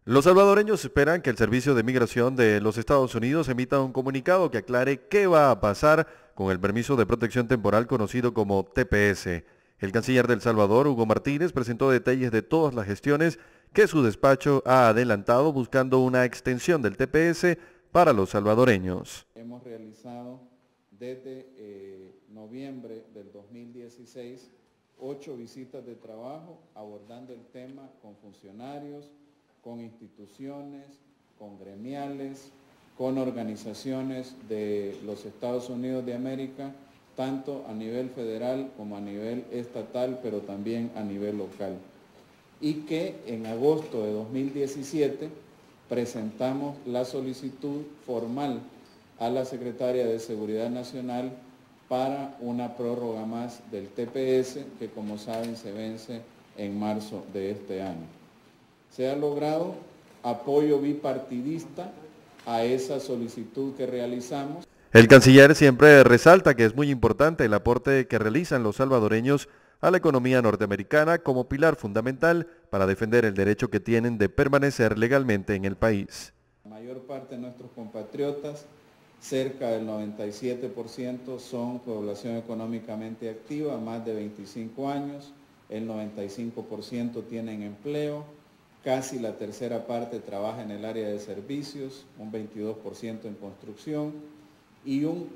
Los salvadoreños esperan que el Servicio de Migración de los Estados Unidos emita un comunicado que aclare qué va a pasar con el permiso de protección temporal conocido como TPS. El canciller de El Salvador, Hugo Martínez, presentó detalles de todas las gestiones que su despacho ha adelantado buscando una extensión del TPS para los salvadoreños. Hemos realizado desde noviembre del 2016 8 visitas de trabajo abordando el tema con funcionarios, con instituciones, con gremiales, con organizaciones de los Estados Unidos de América, tanto a nivel federal como a nivel estatal, pero también a nivel local. Y que en agosto de 2017 presentamos la solicitud formal a la Secretaría de Seguridad Nacional para una prórroga más del TPS, que como saben se vence en marzo de este año. Se ha logrado apoyo bipartidista a esa solicitud que realizamos. El canciller siempre resalta que es muy importante el aporte que realizan los salvadoreños a la economía norteamericana como pilar fundamental para defender el derecho que tienen de permanecer legalmente en el país. La mayor parte de nuestros compatriotas, cerca del 97%, son población económicamente activa, más de 25 años, el 95% tienen empleo, casi la tercera parte trabaja en el área de servicios, un 22% en construcción y un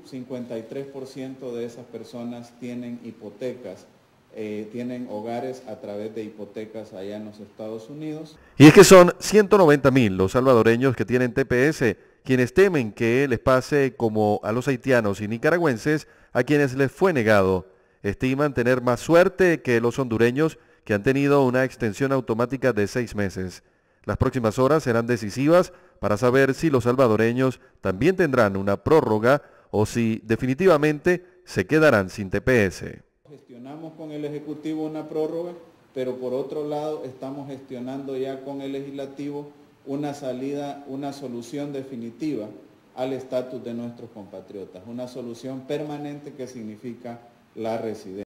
53% de esas personas tienen hipotecas, tienen hogares a través de hipotecas allá en los Estados Unidos. Y es que son 190,000 los salvadoreños que tienen TPS, quienes temen que les pase como a los haitianos y nicaragüenses a quienes les fue negado. Estiman tener más suerte que los hondureños que han tenido una extensión automática de 6 meses. Las próximas horas serán decisivas para saber si los salvadoreños también tendrán una prórroga o si definitivamente se quedarán sin TPS. Gestionamos con el Ejecutivo una prórroga, pero por otro lado estamos gestionando ya con el Legislativo una salida, una solución definitiva al estatus de nuestros compatriotas, una solución permanente que significa la residencia.